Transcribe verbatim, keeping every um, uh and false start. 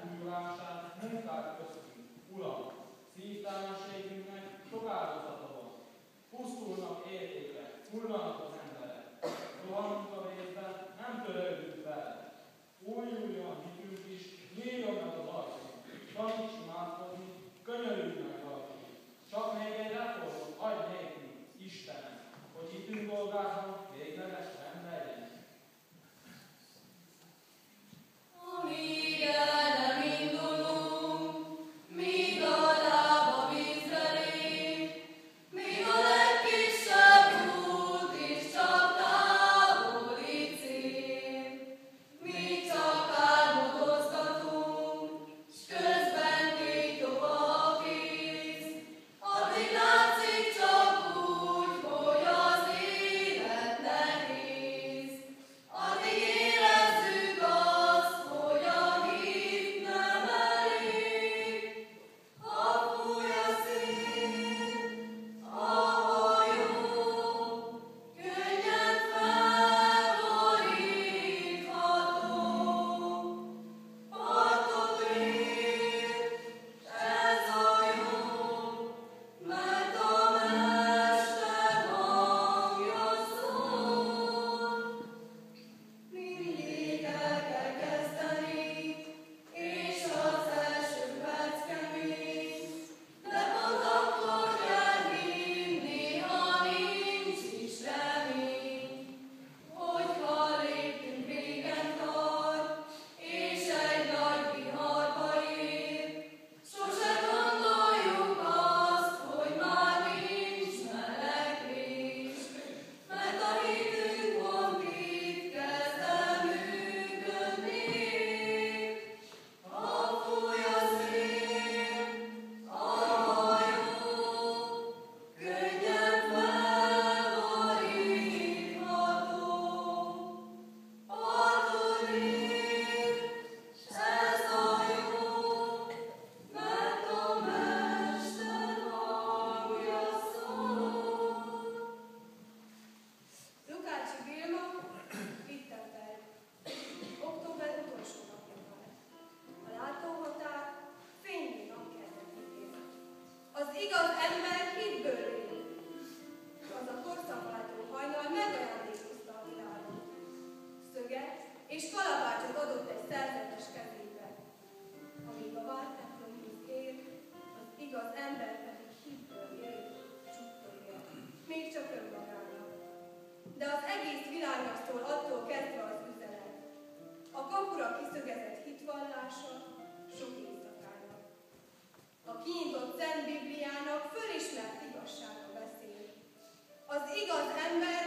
megújulását munkát köztünk, Uram, szívtelenségünknek sok áldozata van. Pusztulnak értékek, hullanak az emberek. Rohanunk a vészben, nem törődünk vele. Újuljon hitünk is, nyíljon meg az ajtunk. Taníts imádkozni, könyörülj meg rajtunk. Csak még egy reformot adj nékünk, Istenem, hogy hitünk dolgában végleges rend legyen. Amíg el nem indulunk, míg a lába vízre lép, míg a legkisebb út is csak távoli cél, míg csak álmodozgatunk, s közben tétog a kéz, addig látszik csak úgy, hogy az élet nehéz. Addig érezzük azt, hogy a hit nem elég. Ha fúj a szél, a hajó könnyen felborítható. Partot ér, s ez a jó, mert a Mester hangja szól. Mindig el kell kezdeni, és az első perc kemény, de pont akkor kell hinni, ha nincs is remény. Hogyha lépünk régen tart, és egy nagy viharba ér, sose gondoljuk azt, hogy már nincs meleg rész, mert a hitünk pont itt kezd el működni. Ha fúj a szél, a hajó könnyen felborítható. Partot ér, s ez a jó, mert a Mester hangja szól. Lukácsi Vilma, Wittenberg. Október utolsó napja van. A látóhatár fénylő napkezdetén. Az igaz ember hitből él. Az a korszakváltó hajnal megajándékozta a világot. Szöget és kalapácsot adott egy szerzetes kezébe. Amíg a várt templomhoz ér, az igaz ember pedig hitből él, suttogja, még csak önmagának. De az egész világnak szól attól kezdve az üzenet. A kapura kiszögezett hitvallása sok éjszakának. A kinyitott Szent Bibliának fölismert igazsága beszél. Az igaz ember